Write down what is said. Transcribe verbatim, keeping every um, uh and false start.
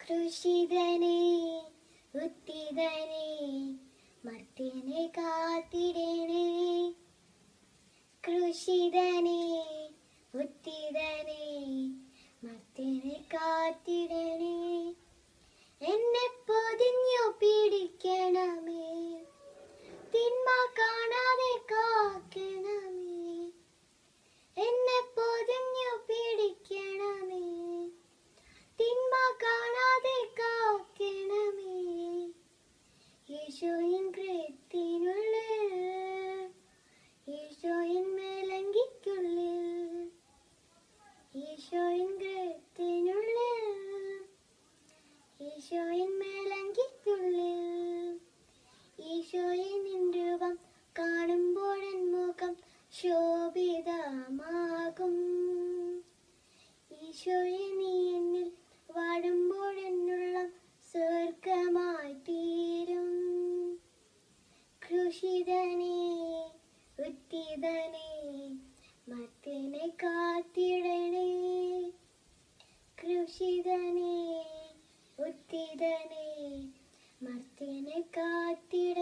കൃഷിതനേ ഉത്തിതനേ മർത്യനെ കാത്തിടണേ. കൃഷിതനേ ഉത്തിതനേ മർത്യനെ കാത്തിടണേ. എന്നെ പൊതിഞ്ഞു പിടിക്കണമേ, തിന്മ കാണാതെ കാക്കണമേ. എന്നെ പൊതിഞ്ഞു പിടിക്കണമേ, തിന്മ കാണാതെ കാക്കണമേ. യേശുവിൻ കൃത്തിനുള്ളിൽ, യേശുവിൻ മേലങ്കിക്കുള്ളിൽ, യേശുവിൻ കൃത്തിനുള്ളിൽ, യേശുവിൻ മേലങ്കിക്കുള്ളിൽ. യേശുവിൻ രൂപം കാണുമ്പോഴൻ മുഖം ശോഭിതമാകും. ഈശോയെ നീ എന്നിൽ വാഴുമ്പോഴെന്നുള്ള സ്വർഗമായി തീരും. കൃഷിതനേ ഉത്തിതനേ മർത്യനെ കാത്തിടണേ. കൃഷിതനേ ഉത്തിതനേ മർത്യനെ കാത്തിടണേ.